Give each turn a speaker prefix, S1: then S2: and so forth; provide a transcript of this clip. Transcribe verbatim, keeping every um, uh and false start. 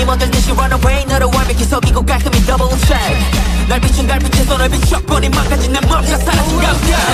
S1: 팀원들 대신 run away 너를 완벽히 속이고 깔끔히 double check 날 비춘 달빛에 손을 비춰버린 망가진 내 머리가 사라진 감정